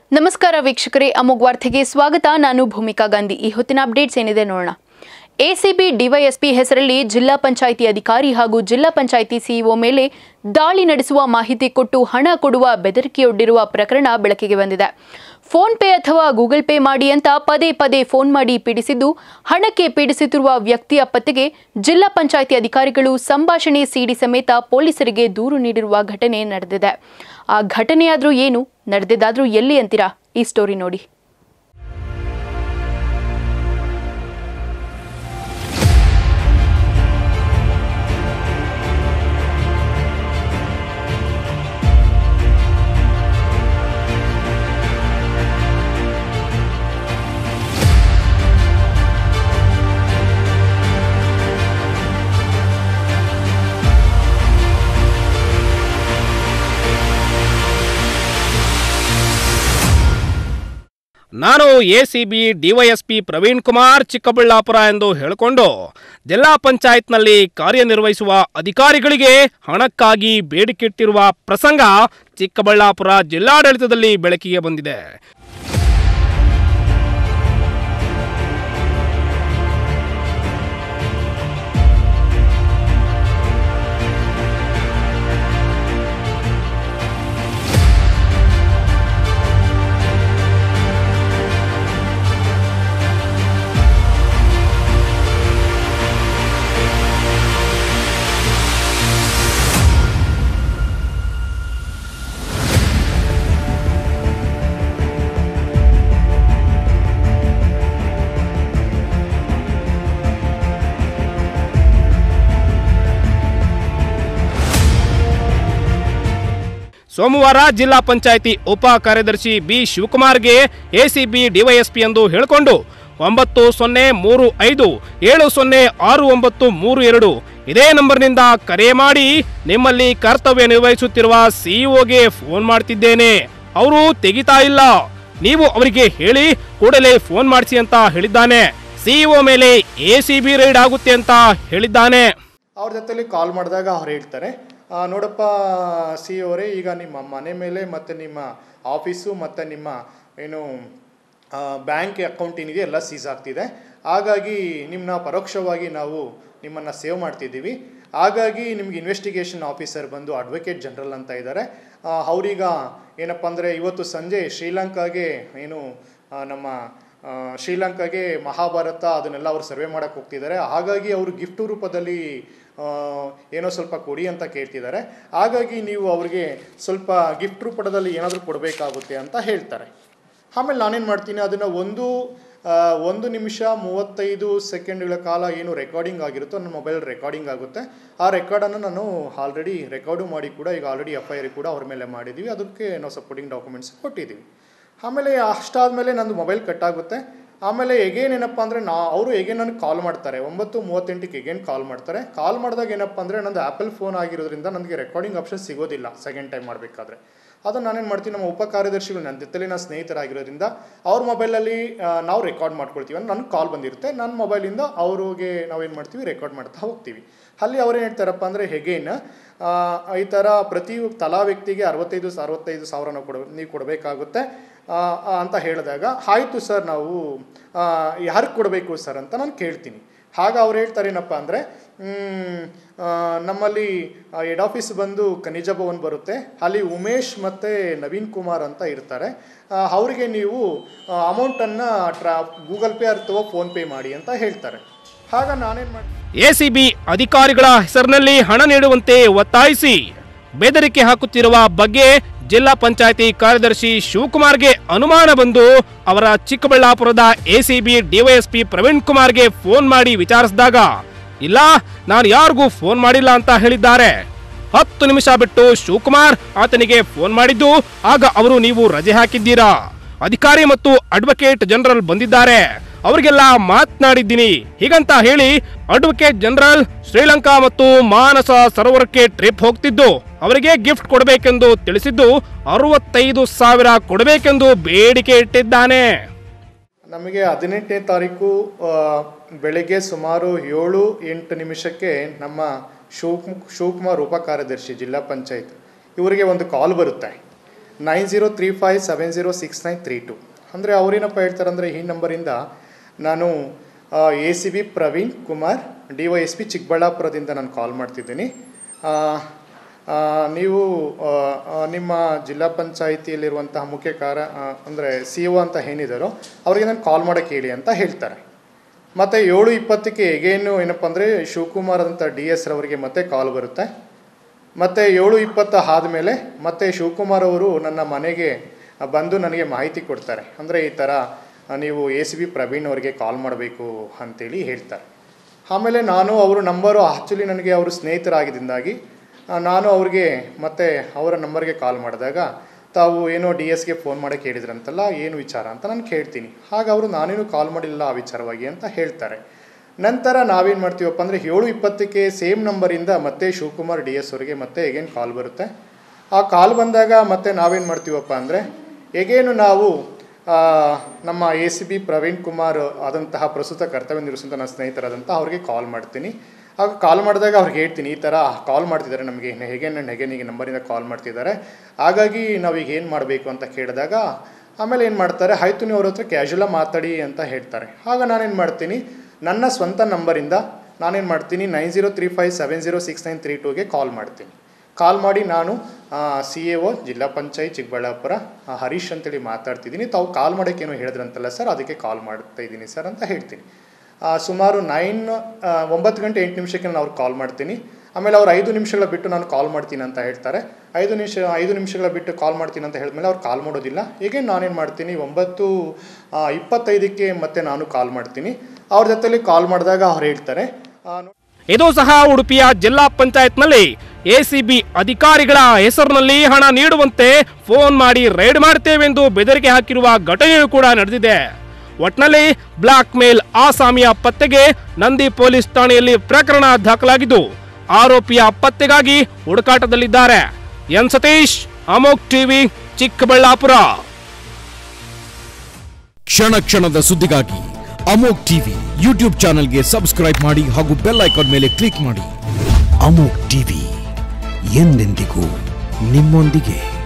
ನಮಸ್ಕಾರ ವೀಕ್ಷಕರೇ, ಅಮೋಘ್ ವಾರ್ತೆಗೆ ಸ್ವಾಗತ. ನಾನು ಭೂಮಿಕಾ ಗಾಂಧಿ. ಈ ಹೊತ್ತಿನ ಅಪ್ಡೇಟ್ಸ್ ಏನಿದೆ ನೋಡೋಣ. ಎಸಿಬಿ ಡಿವೈಎಸ್ಪಿ ಹೆಸರಲ್ಲಿ ಜಿಲ್ಲಾ ಪಂಚಾಯಿತಿ ಅಧಿಕಾರಿ ಹಾಗೂ ಜಿಲ್ಲಾ ಪಂಚಾಯಿತಿ ಸಿಇಒ ಮೇಲೆ ದಾಳಿ ನಡೆಸುವ ಮಾಹಿತಿ ಕೊಟ್ಟು ಹಣ ಕೊಡುವ ಬೆದರಿಕೆಯೊಡ್ಡಿರುವ ಪ್ರಕರಣ ಬೆಳಕಿಗೆ ಬಂದಿದೆ. ಫೋನ್ ಪೇ ಅಥವಾ ಗೂಗಲ್ ಪೇ ಮಾಡಿ ಅಂತ ಪದೇ ಪದೇ ಫೋನ್ ಮಾಡಿ ಪೀಡಿಸಿದ್ದು, ಹಣಕ್ಕೆ ಪೀಡಿಸುತ್ತಿರುವ ವ್ಯಕ್ತಿಯ ಪತ್ತೆಗೆ ಜಿಲ್ಲಾ ಪಂಚಾಯಿತಿ ಅಧಿಕಾರಿಗಳು ಸಂಭಾಷಣೆ ಸಿಡಿ ಸಮೇತ ಪೊಲೀಸರಿಗೆ ದೂರು ನೀಡಿರುವ ಘಟನೆ ನಡೆದಿದೆ. ಆ ಘಟನೆಯಾದ್ರೂ ಏನು, ನಡೆದಿದ್ದಾದ್ರೂ ಎಲ್ಲಿ ಅಂತೀರಾ? ಈ ಸ್ಟೋರಿ ನೋಡಿ. ನಾನು ಎಸಿಬಿ ಡಿವೈಎಸ್ಪಿ ಪ್ರವೀಣ್ ಕುಮಾರ್ ಚಿಕ್ಕಬಳ್ಳಾಪುರ ಎಂದು ಹೇಳಿಕೊಂಡು ಜಿಲ್ಲಾ ಪಂಚಾಯತ್ನಲ್ಲಿ ಕಾರ್ಯನಿರ್ವಹಿಸುವ ಅಧಿಕಾರಿಗಳಿಗೆ ಹಣಕ್ಕಾಗಿ ಬೇಡಿಕೆಟ್ಟಿರುವ ಪ್ರಸಂಗ ಚಿಕ್ಕಬಳ್ಳಾಪುರ ಜಿಲ್ಲಾಡಳಿತದಲ್ಲಿ ಬೆಳಕಿಗೆ ಬಂದಿದೆ. ಸೋಮವಾರ ಜಿಲ್ಲಾ ಪಂಚಾಯಿತಿ ಉಪ ಕಾರ್ಯದರ್ಶಿ ಬಿ ಶಿವಕುಮಾರ್ಗೆ ಎಸಿಬಿ ಡಿವೈಎಸ್ಪಿ ಎಂದು ಹೇಳಿಕೊಂಡು 9035706932 ಇದೇ ನಂಬರ್ನಿಂದ ಕರೆ ಮಾಡಿ ನಿಮ್ಮಲ್ಲಿ ಕರ್ತವ್ಯ ನಿರ್ವಹಿಸುತ್ತಿರುವ ಸಿಇಒಗೆ ಫೋನ್ ಮಾಡ್ತಿದ್ದೇನೆ, ಅವರು ತೆಗಿತಾ ಇಲ್ಲ, ನೀವು ಅವರಿಗೆ ಹೇಳಿ ಕೂಡಲೇ ಫೋನ್ ಮಾಡಿಸಿ ಅಂತ ಹೇಳಿದ್ದಾನೆ. ಸಿಇಒ ಮೇಲೆ ಎಸಿಬಿ ರೈಡ್ ಆಗುತ್ತೆ ಅಂತ ಹೇಳಿದ್ದಾನೆ. ಅವ್ರ ಜೊತೆಲಿ ಕಾಲ್ ಮಾಡಿದಾಗ ಅವ್ರು ಹೇಳ್ತಾರೆ, ನೋಡಪ್ಪ ಸಿ ಅವರೇ, ಈಗ ನಿಮ್ಮ ಮನೆ ಮೇಲೆ ಮತ್ತು ನಿಮ್ಮ ಆಫೀಸು ಮತ್ತು ನಿಮ್ಮ ಏನು ಬ್ಯಾಂಕ್ ಅಕೌಂಟ್ ಏನಿದೆ ಎಲ್ಲ ಸೀಸ್ ಆಗ್ತಿದೆ. ಹಾಗಾಗಿ ನಿಮ್ಮನ್ನ ಪರೋಕ್ಷವಾಗಿ ನಾವು ನಿಮ್ಮನ್ನು ಸೇವ್ ಮಾಡ್ತಿದ್ದೀವಿ. ಹಾಗಾಗಿ ನಿಮ್ಗೆ ಇನ್ವೆಸ್ಟಿಗೇಷನ್ ಆಫೀಸರ್ ಬಂದು ಅಡ್ವೊಕೇಟ್ ಜನರಲ್ ಅಂತ ಇದ್ದಾರೆ. ಅವರೀಗ ಏನಪ್ಪ ಅಂದರೆ ಇವತ್ತು ಸಂಜೆ ಶ್ರೀಲಂಕಾಗೆ ಏನು ನಮ್ಮ ಶ್ರೀಲಂಕಾಗೆ ಮಹಾಭಾರತ ಅದನ್ನೆಲ್ಲ ಅವರು ಸರ್ವೆ ಮಾಡೋಕ್ಕೆ ಹೋಗ್ತಿದ್ದಾರೆ. ಹಾಗಾಗಿ ಅವರು ಗಿಫ್ಟ್ ರೂಪದಲ್ಲಿ ಏನೋ ಸ್ವಲ್ಪ ಕೊಡಿ ಅಂತ ಕೇಳ್ತಿದ್ದಾರೆ. ಹಾಗಾಗಿ ನೀವು ಅವ್ರಿಗೆ ಸ್ವಲ್ಪ ಗಿಫ್ಟ್ ರೂಪದಲ್ಲಿ ಏನಾದರೂ ಕೊಡಬೇಕಾಗುತ್ತೆ ಅಂತ ಹೇಳ್ತಾರೆ. ಆಮೇಲೆ ನಾನೇನು ಮಾಡ್ತೀನಿ, ಅದನ್ನು 1 ನಿಮಿಷ 35 ಸೆಕೆಂಡ್ಗಳ ಕಾಲ ಏನು ರೆಕಾರ್ಡಿಂಗ್ ಆಗಿರುತ್ತೋ ನನ್ನ ಮೊಬೈಲ್ ರೆಕಾರ್ಡಿಂಗ್ ಆಗುತ್ತೆ. ಆ ರೆಕಾರ್ಡನ್ನು ನಾನು ಆಲ್ರೆಡಿ ರೆಕಾರ್ಡು ಮಾಡಿ ಕೂಡ ಈಗ ಆಲ್ರೆಡಿ FIR ಕೂಡ ಅವ್ರ ಮೇಲೆ ಮಾಡಿದ್ದೀವಿ. ಅದಕ್ಕೆ ನಾವು ಸಪೋರ್ಟಿಂಗ್ ಡಾಕ್ಯುಮೆಂಟ್ಸ್ ಕೊಟ್ಟಿದ್ದೀವಿ. ಆಮೇಲೆ ಅಷ್ಟಾದಮೇಲೆ ನಂದು ಮೊಬೈಲ್ ಕಟ್ಟಾಗುತ್ತೆ. ಆಮೇಲೆ ಎಗೇನ್ ಏನಪ್ಪ ಅಂದರೆ ಅವರು ಎಗೇನ್ ನನಗೆ ಕಾಲ್ ಮಾಡ್ತಾರೆ. 9:38ಕ್ಕೆ ಎಗೇನ್ ಕಾಲ್ ಮಾಡ್ತಾರೆ. ಕಾಲ್ ಮಾಡಿದಾಗ ಏನಪ್ಪ ಅಂದರೆ ನಂದು ಆ್ಯಪಲ್ ಫೋನ್ ಆಗಿರೋದ್ರಿಂದ ನನಗೆ ರೆಕಾರ್ಡಿಂಗ್ ಆಪ್ಷನ್ ಸಿಗೋದಿಲ್ಲ ಸೆಕೆಂಡ್ ಟೈಮ್ ಮಾಡಬೇಕಾದ್ರೆ. ಅದು ನಾನೇನು ಮಾಡ್ತೀನಿ, ನಮ್ಮ ಉಪ ಕಾರ್ಯದರ್ಶಿಗಳು ನನ್ನ ಜೊತೆಲಿ ನನ್ನ ಸ್ನೇಹಿತರಾಗಿರೋದ್ರಿಂದ ಅವ್ರ ಮೊಬೈಲಲ್ಲಿ ನಾವು ರೆಕಾರ್ಡ್ ಮಾಡ್ಕೊಳ್ತೀವಿ. ಅಂದರೆ ನನಗೆ ಕಾಲ್ ಬಂದಿರುತ್ತೆ, ನನ್ನ ಮೊಬೈಲಿಂದ ಅವ್ರಿಗೆ ನಾವೇನು ಮಾಡ್ತೀವಿ, ರೆಕಾರ್ಡ್ ಮಾಡ್ತಾ ಹೋಗ್ತೀವಿ. ಅಲ್ಲಿ ಅವ್ರೇನು ಹೇಳ್ತಾರಪ್ಪ ಅಂದರೆ ಹೆಗೇನ್ ಈ ಥರ ಪ್ರತಿ ತಲಾ ವ್ಯಕ್ತಿಗೆ 65 ಸಾವಿರ ನೀವು ಕೊಡಬೇಕಾಗುತ್ತೆ ಅಂತ ಹೇಳಿದಾಗ, ಆಯಿತು ಸರ್, ನಾವು ಯಾರಿಗೆ ಕೊಡಬೇಕು ಸರ್ ಅಂತ ನಾನು ಕೇಳ್ತೀನಿ. ಆಗ ಅವ್ರು ಹೇಳ್ತಾರೇನಪ್ಪ ಅಂದರೆ, ನಮ್ಮಲ್ಲಿ ಹೆಡ್ ಆಫೀಸ್ ಬಂದು ಖನಿಜ ಭವನ್ ಬರುತ್ತೆ, ಅಲ್ಲಿ ಉಮೇಶ್ ಮತ್ತು ನವೀನ್ ಕುಮಾರ್ ಅಂತ ಇರ್ತಾರೆ, ಅವರಿಗೆ ನೀವು ಅಮೌಂಟನ್ನು ಗೂಗಲ್ ಪೇ ಅಥವಾ ಫೋನ್ಪೇ ಮಾಡಿ ಅಂತ ಹೇಳ್ತಾರೆ. ಆಗ ನಾನೇನು ಮಾಡಿ ಎಸಿಬಿ ಅಧಿಕಾರಿಗಳ ಹೆಸರಿನಲ್ಲಿ ಹಣ ನೀಡುವಂತೆ ಒತ್ತಾಯಿಸಿ ಬೆದರಿಕೆ ಹಾಕುತ್ತಿರುವ ಬಗ್ಗೆ ಜಿಲ್ಲಾ ಪಂಚಾಯಿತಿ ಕಾರ್ಯದರ್ಶಿ ಶಿವಕುಮಾರ್ಗೆ ಅನುಮಾನ ಬಂದು ಅವರ ಚಿಕ್ಕಬಳ್ಳಾಪುರದ ಎಸಿಬಿ ಡಿವೈಎಸ್ಪಿ ಪ್ರವೀಣ್ ಕುಮಾರ್ಗೆ ಫೋನ್ ಮಾಡಿ ವಿಚಾರಿಸಿದಾಗ, ಇಲ್ಲ, ನಾನು ಯಾರಿಗೂ ಫೋನ್ ಮಾಡಿಲ್ಲ ಅಂತ ಹೇಳಿದ್ದಾರೆ. 10 ನಿಮಿಷ ಬಿಟ್ಟು ಶಿವಕುಮಾರ್ ಆತನಿಗೆ ಫೋನ್ ಮಾಡಿದ್ದು, ಆಗ ಅವರು ನೀವು ರಜೆ ಹಾಕಿದ್ದೀರಾ, ಅಧಿಕಾರಿ ಮತ್ತು ಅಡ್ವೊಕೇಟ್ ಜನರಲ್ ಬಂದಿದ್ದಾರೆ, ಅವರಿಗೆಲ್ಲ ಮಾತನಾಡಿದ್ದೀನಿ ಹೀಗಂತ ಹೇಳಿ ಅಡ್ವೊಕೇಟ್ ಜನರಲ್ ಶ್ರೀಲಂಕಾ ಮತ್ತು ಮಾನಸ ಸರೋವರಕ್ಕೆ ಟ್ರಿಪ್ ಹೋಗ್ತಿದ್ದು ಅವರಿಗೆ ಗಿಫ್ಟ್ ಕೊಡಬೇಕೆಂದು ತಿಳಿಸಿದ್ದು 65,000 ಕೊಡಬೇಕೆಂದು ಬೇಡಿಕೆ ಇಟ್ಟಿದ್ದಾನೆ. ನಮಗೆ 18ನೇ ತಾರೀಕು ಬೆಳಗ್ಗೆ ಸುಮಾರು 7-8 ನಿಮಿಷಕ್ಕೆ ನಮ್ಮ ಶಿವಕುಮಾರ್ ಉಪ ಕಾರ್ಯದರ್ಶಿ ಜಿಲ್ಲಾ ಪಂಚಾಯತ್ ಇವರಿಗೆ ಒಂದು ಕಾಲ್ ಬರುತ್ತೆ. 9035706932. ಅಂದರೆ ಅವರೇನಪ್ಪ ಹೇಳ್ತಾರೆ ಅಂದರೆ ಈ ನಂಬರಿಂದ ನಾನು ACB ಪ್ರವೀಣ್ ಕುಮಾರ್ DYSP ಚಿಕ್ಕಬಳ್ಳಾಪುರದಿಂದ ನಾನು ಕಾಲ್ ಮಾಡ್ತಿದ್ದೀನಿ. ನೀವು ನಿಮ್ಮ ಜಿಲ್ಲಾ ಪಂಚಾಯಿತಿಯಲ್ಲಿರುವಂತಹ ಮುಖ್ಯ ಅಂದರೆ CO ಅಂತ ಏನಿದ್ದಾರೋ ಅವರಿಗೆ ನಾನು ಕಾಲ್ ಮಾಡೋಕ್ಕೆ ಹೇಳಿ ಅಂತ ಹೇಳ್ತಾರೆ. ಮತ್ತು 7:20ಕ್ಕೆ ಎಗೇನು ಏನಪ್ಪ ಅಂದರೆ ಶಿವಕುಮಾರ್ ಅಂತ DS ರವರಿಗೆ ಮತ್ತೆ ಕಾಲ್ ಬರುತ್ತೆ. ಮತ್ತು 7:20 ಆದಮೇಲೆ ಮತ್ತೆ ಶಿವಕುಮಾರ್ ಅವರು ನನ್ನ ಮನೆಗೆ ಬಂದು ನನಗೆ ಮಾಹಿತಿ ಕೊಡ್ತಾರೆ. ಅಂದರೆ ಈ ಥರ ನೀವು ACB ಪ್ರವೀಣ್ ಅವರಿಗೆ ಕಾಲ್ ಮಾಡಬೇಕು ಅಂಥೇಳಿ ಹೇಳ್ತಾರೆ. ಆಮೇಲೆ ನಾನು ಅವರು ನಂಬರು ಆ್ಯಕ್ಚುಲಿ ನನಗೆ ಅವರು ಸ್ನೇಹಿತರಾಗಿದ್ದಾಗಿ ನಾನು ಅವ್ರಿಗೆ ಮತ್ತೆ ಅವರ ನಂಬರ್ಗೆ ಕಾಲ್ ಮಾಡಿದಾಗ ತಾವು ಏನೋ DSಗೆ ಫೋನ್ ಮಾಡೋಕ್ಕೆ ಹೇಳಿದ್ರಂತಲ್ಲ, ಏನು ವಿಚಾರ ಅಂತ ನಾನು ಕೇಳ್ತೀನಿ. ಆಗ ಅವರು ನಾನೇನು ಕಾಲ್ ಮಾಡಿಲ್ಲ ಆ ವಿಚಾರವಾಗಿ ಅಂತ ಹೇಳ್ತಾರೆ. ನಂತರ ನಾವೇನು ಮಾಡ್ತೀವಪ್ಪ ಅಂದರೆ 7:20ಕ್ಕೆ ಸೇಮ್ ನಂಬರಿಂದ ಮತ್ತೆ ಶಿವಕುಮಾರ್ DS ಅವರಿಗೆ ಮತ್ತೆ ಎಗೇನ್ ಕಾಲ್ ಬರುತ್ತೆ. ಆ ಕಾಲ್ ಬಂದಾಗ ಮತ್ತೆ ನಾವೇನು ಮಾಡ್ತೀವಪ್ಪ ಅಂದರೆ ಎಗೇನು ನಾವು ನಮ್ಮ ACB ಪ್ರವೀಣ್ ಕುಮಾರ್ ಆದಂತಹ ಪ್ರಸ್ತುತ ಕರ್ತವ್ಯ ನಿರ್ವಹಿಸುವಂಥ ನನ್ನ ಸ್ನೇಹಿತರಾದಂಥ ಅವ್ರಿಗೆ ಕಾಲ್ ಮಾಡ್ತೀನಿ. ಆಗ ಕಾಲ್ ಮಾಡಿದಾಗ ಅವ್ರಿಗೆ ಹೇಳ್ತೀನಿ, ಈ ಥರ ಕಾಲ್ ಮಾಡ್ತಿದ್ದಾರೆ ನಮಗೆ ಹೇಗೆ ನಂಬರಿಂದ ಕಾಲ್ ಮಾಡ್ತಿದ್ದಾರೆ, ಹಾಗಾಗಿ ನಾವೀಗ ಏನು ಮಾಡಬೇಕು ಅಂತ ಕೇಳಿದಾಗ ಆಮೇಲೆ ಏನು ಮಾಡ್ತಾರೆ, ಆಯಿತು ನೀವು ಅವ್ರ ಹತ್ರ ಕ್ಯಾಶುಲಾಗಿ ಮಾತಾಡಿ ಅಂತ ಹೇಳ್ತಾರೆ. ಆಗ ನಾನೇನು ಮಾಡ್ತೀನಿ, ನನ್ನ ಸ್ವಂತ ನಂಬರಿಂದ ನಾನೇನು ಮಾಡ್ತೀನಿ 9035706932ಗೆ ಕಾಲ್ ಮಾಡ್ತೀನಿ. ಕಾಲ್ ಮಾಡಿ ನಾನು CAO ಜಿಲ್ಲಾ ಪಂಚಾಯತ್ ಚಿಕ್ಕಬಳ್ಳಾಪುರ ಹರೀಶ್ ಅಂತೇಳಿ ಮಾತಾಡ್ತಿದ್ದೀನಿ. ತಾವು ಕಾಲ್ ಮಾಡೋಕ್ಕೇನೋ ಹೇಳಿದ್ರಂತಲ್ಲ ಸರ್, ಅದಕ್ಕೆ ಕಾಲ್ ಮಾಡ್ತಾಯಿದ್ದೀನಿ ಸರ್ ಅಂತ ಹೇಳ್ತೀನಿ. ಸುಮಾರು 9 ಗಂಟೆ 8 ನಿಮಿಷಕ್ಕೆ ನಾನು ಅವ್ರಿಗೆ ಕಾಲ್ ಮಾಡ್ತೀನಿ. ಆಮೇಲೆ ಅವ್ರು 5 ನಿಮಿಷಗಳ ಬಿಟ್ಟು ನಾನು ಕಾಲ್ ಮಾಡ್ತೀನಿ ಅಂತ ಹೇಳ್ತಾರೆ. 5 ನಿಮಿಷಗಳ ಬಿಟ್ಟು ಕಾಲ್ ಮಾಡ್ತೀನಿ ಅಂತ ಹೇಳಿದ್ಮೇಲೆ ಅವ್ರು ಕಾಲ್ ಮಾಡೋದಿಲ್ಲ. ಹೀಗೆ ನಾನೇನು ಮಾಡ್ತೀನಿ 9:25ಕ್ಕೆ ಮತ್ತೆ ನಾನು ಕಾಲ್ ಮಾಡ್ತೀನಿ. ಅವ್ರ ಜೊತೆಲಿ ಕಾಲ್ ಮಾಡಿದಾಗ ಅವ್ರು ಹೇಳ್ತಾರೆ. ಇದು ಸಹ ಉಡುಪಿಯ ಜಿಲ್ಲಾ ಪಂಚಾಯತ್ನಲ್ಲಿ ACB ಅಧಿಕಾರಿಗಳ ಹೆಸರಿನಲ್ಲಿ ಹಣ ನೀಡುವಂತೆ ಫೋನ್ ಮಾಡಿ ರೈಡ್ ಮಾಡ್ತೇವೆಂದು ಬೆದರಿಕೆ ಹಾಕಿರುವ ಘಟನೆಯೂ ಕೂಡ ನಡೆದಿದೆ. ಒಟ್ನಲ್ಲಿ ಬ್ಲಾಕ್ ಮೇಲ್ ಆಸಾಮಿಯ ಪತ್ತೆಗೆ ನಂದಿ ಪೊಲೀಸ್ ಠಾಣೆಯಲ್ಲಿ ಪ್ರಕರಣ ದಾಖಲಾಗಿದ್ದು ಆರೋಪಿಯ ಪತ್ತೆಗಾಗಿ ಹುಡುಕಾಟದಲ್ಲಿದ್ದಾರೆ. ಎನ್ ಸತೀಶ್, ಅಮೋಕ್ ಟಿವಿ, ಚಿಕ್ಕಬಳ್ಳಾಪುರ. ಕ್ಷಣ ಕ್ಷಣದ ಸುದ್ದಿಗಾಗಿ ಅಮೋಕ್ ಟಿವಿ ಯೂಟ್ಯೂಬ್ ಚಾನೆಲ್ಗೆ ಸಬ್ಸ್ಕ್ರೈಬ್ ಮಾಡಿ ಹಾಗೂ ಬೆಲ್ ಐಕಾನ್ ಮೇಲೆ ಕ್ಲಿಕ್ ಮಾಡಿ. ಅಮೋಕ್ ಟಿವಿ ಎಂದೆಂದಿಗೂ ನಿಮ್ಮೊಂದಿಗೆ.